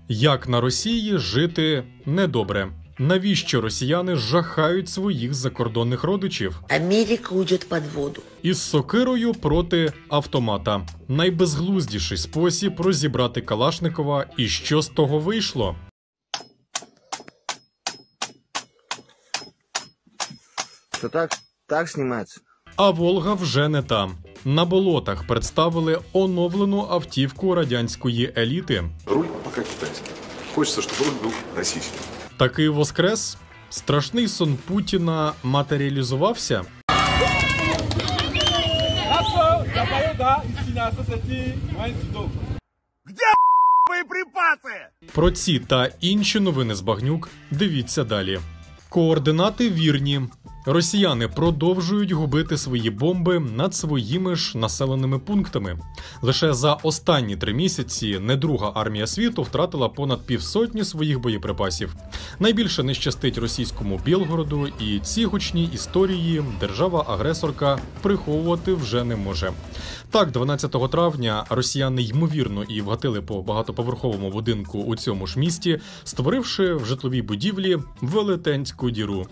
Як на Росії жити недобре? Навіщо росіяни жахають своїх закордонних родичів? Америка уйде під воду. Із сокирою проти автомата. Найбезглуздіший спосіб розібрати Калашникова, і що з того вийшло? Що так знімається? А Волга вже не там. На болотах представили оновлену автівку радянської еліти. Руль пока китайский. Хочется, чтобы руль был российский. Такий воскрес? Страшний сон Путіна матеріалізувався? Про ці та інші новини з багнюк дивіться далі. Координати вірні. Росіяни продовжують губити свої бомби над своїми ж населеними пунктами. Лише за останні 3 місяці не друга армія світу втратила понад 50 своїх боєприпасів. Найбільше не щастить російському Білгороду, і ці гучні історії держава-агресорка приховувати вже не може. Так, 12 травня росіяни ймовірно і вгатили по багатоповерховому будинку у цьому ж місті, створивши в житловій будівлі велетенську діру.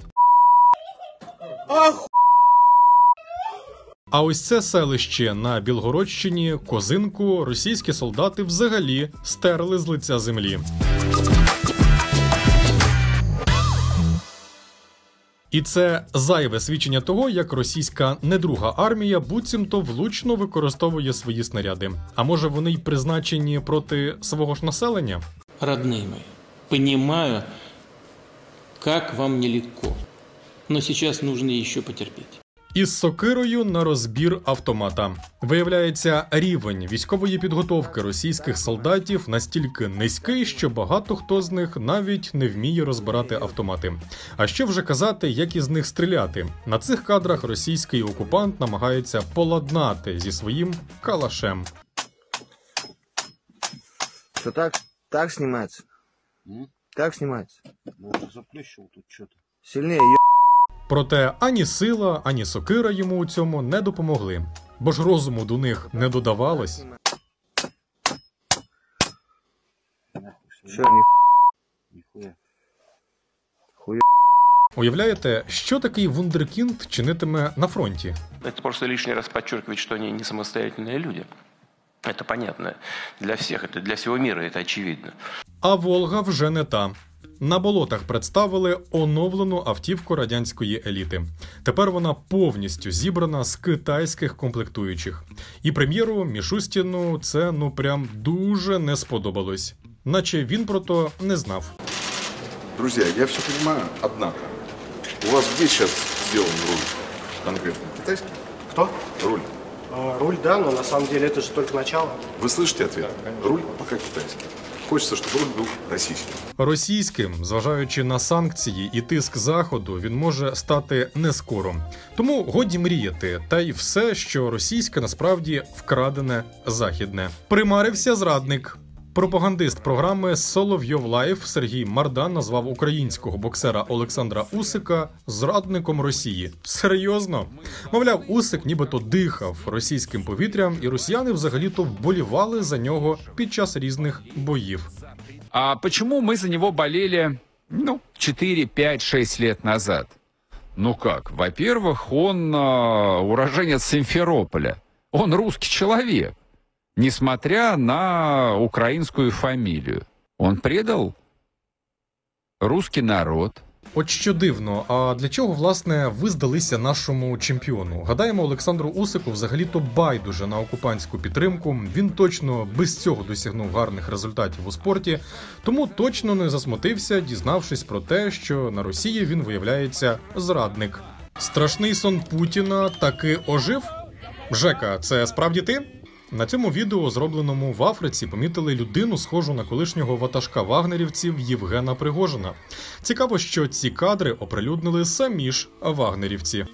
А ось це селище на Білгородщині, Козинку, російські солдати взагалі стерли з лиця землі. І це зайве свідчення того, як російська недруга армія буцімто влучно використовує свої снаряди. А може вони й призначені проти свого ж населення? Родные мои, понимаю, как вам нелегко. Но сейчас нужно еще потерпеть. Із сокирою на розбір автомата. Виявляється, рівень військової підготовки російських солдатів настільки низький, що багато хто з них навіть не вміє розбирати автомати. А що вже казати, як із них стріляти? На цих кадрах російський окупант намагається поладнати зі своїм калашем. Що так знімається? Так знімається. Заплющил тут что-то. Сильніше, Проте ані сила, ані сокира йому у цьому не допомогли. Бо ж розуму до них не додавалось. Що, Нихуя. Уявляєте, що такий вундеркінд чинитиме на фронті? Это просто лишний раз подчеркивает, что они не самостоятельные люди. Это понятно для всех, это для всего мира, это очевидно. А Волга вже не та. На болотах представили оновлену автівку радянської еліти. Тепер вона повністю зібрана з китайських комплектуючих. І прем'єру Мішустіну це прям дуже не сподобалось. Наче він про то не знав. Друзья, я все понимаю, однако. У вас где сейчас сделан руль конкретно? Китайский? Кто? Руль. Руль, да, но на самом деле это же только начало. Вы слышите ответ? Руль пока китайский. Хочется, чтобы руль был российский. Російським, зважаючи на санкції і тиск Заходу, він може стати не скоро. Тому годі мріяти, та й все, що російське насправді вкрадене західне. Примарився зрадник. Пропагандист програми «Соловйов Лайф» Сергій Мардан назвав українського боксера Олександра Усика зрадником Росії. Серйозно? Мовляв, Усик нібито дихав російським повітрям, і росіяни взагалі-то вболівали за нього під час різних боїв. А почему мы за него болели, 4, 5, 6 лет назад? Ну как, во-первых, он уроженец Симферополя. Он русский человек. Несмотря на украинскую фамилию. Он предал русский народ. От що дивно, а для чого, власне, ви здалися нашому чемпіону? Гадаємо, Олександру Усику взагалі-то байдуже на окупантську підтримку. Він точно без цього досягнув гарних результатів у спорті, тому точно не засмутився, дізнавшись про те, що на Росії він виявляється зрадник. Страшний сон Путіна таки ожив? Жека, це справді ти? На цьому відео, зробленому в Африці, помітили людину, схожу на колишнього ватажка вагнерівців Євгена Пригожина. Цікаво, що ці кадри оприлюднили самі ж вагнерівці.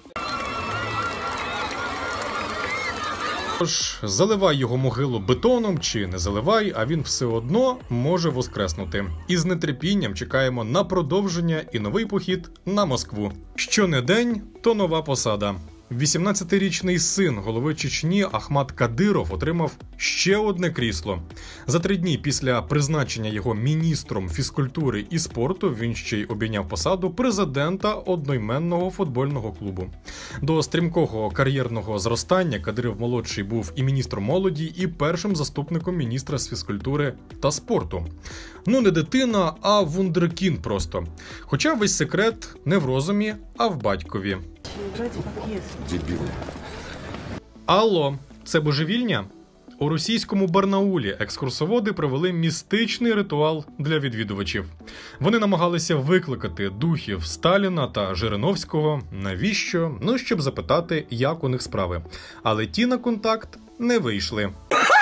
Тож, заливай його могилу бетоном чи не заливай, а він все одно може воскреснути. І з нетерпінням чекаємо на продовження і новий похід на Москву. Що не день, то нова посада. 18-річний син голови Чечні Ахмад Кадиров отримав ще одне крісло. За 3 дні після призначення його міністром фізкультури і спорту він ще й обійняв посаду президента одноіменного футбольного клубу. До стрімкого кар'єрного зростання Кадиров-молодший був і міністром молоді, і першим заступником міністра з фізкультури та спорту. Ну не дитина, а вундеркінд просто. Хоча весь секрет не в розумі, а в батькові. Алло, це божевільня? У російському Барнаулі екскурсоводи провели містичний ритуал для відвідувачів. Вони намагалися викликати духів Сталіна та Жириновського. Навіщо? Ну, щоб запитати, як у них справи. Але ті на контакт не вийшли.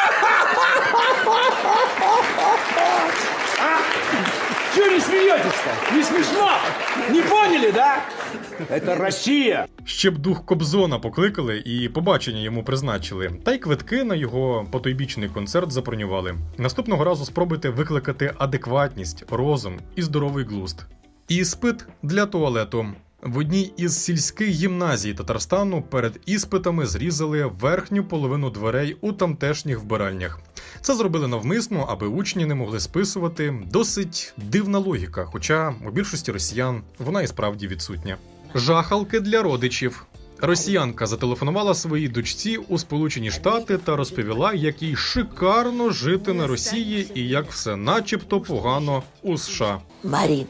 Чего не смеетесь-то? Не смешно? Не поняли, да? Это Россия. Ще б дух Кобзона покликали і побачення йому призначили. Та й квитки на його потойбічний концерт забронювали. Наступного разу спробуйте викликати адекватність, розум і здоровий глузд. Іспит для туалету. В одній із сільських гімназій Татарстану перед іспитами зрізали верхню половину дверей у тамтешніх вбиральнях. Це зробили навмисно, аби учні не могли списувати. Досить дивна логіка, хоча у більшості росіян вона і справді відсутня. Жахалки для родичів. Росіянка зателефонувала своїй дочці у Сполучені Штати та розповіла, як їй шикарно жити на Росії і як все начебто погано у США. Марин,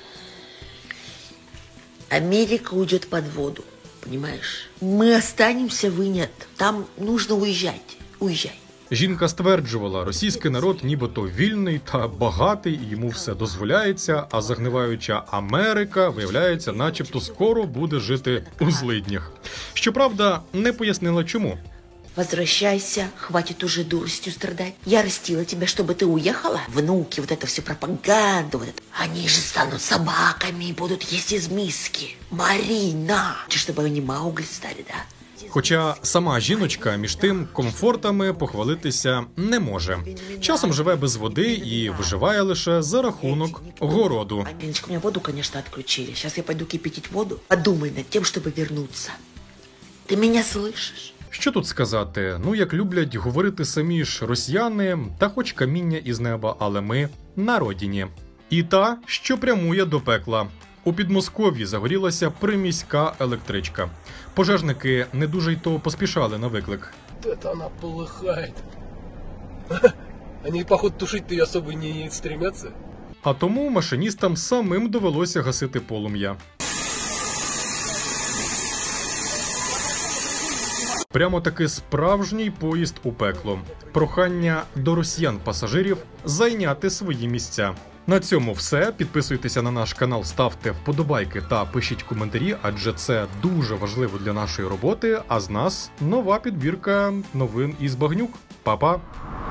Америка уйдет под воду, понимаешь? Мы останемся, вы нет. Там нужно уезжать. Уезжай. Жінка стверджувала, російський народ нібито вільний та багатий, і йому все дозволяється, а загниваюча Америка, виявляється, начебто скоро буде жити у злиднях. Щоправда, не пояснила чому. Возвращайся, хватит уже дуростью страдать. Я растила тебя, чтобы ты уехала. Внуки, вот это все пропаганду, вот это. Они же станут собаками и будут есть из миски. Марина! Чтобы они Маугли стали, да? Хоча сама жіночка між тим комфортами похвалитися не може. Часом живе без води і виживає лише за рахунок городу. Мариночка, у меня воду, конечно, отключили. Сейчас я пойду кипятить воду. Подумай над тем, чтобы вернуться. Ты меня слышишь? Що тут сказати? Ну, як люблять говорити самі ж росіяни, та хоч каміння із неба, але ми на родині. І та, що прямує до пекла. У Підмосков'ї загорілася приміська електричка. Пожежники не дуже й то поспішали на виклик. Это она полыхает. Они, походу, тушить-то ее особо не стремятся. А тому машиністам самим довелося гасити полум'я. Прямо таки справжній поїзд у пекло. Прохання до росіян-пасажирів зайняти свої місця. На цьому все. Підписуйтеся на наш канал, ставте вподобайки та пишіть коментарі, адже це дуже важливо для нашої роботи. А з нас нова підбірка новин із Багнюк. Па-па!